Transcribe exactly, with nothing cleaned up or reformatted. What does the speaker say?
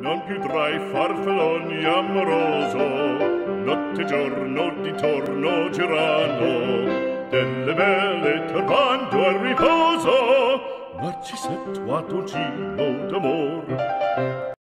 non più tra i farfalloni amoroso, notte e giorno d'intorno girano, delle belle turbando al riposo, Narcisetto ad un giro d'amor.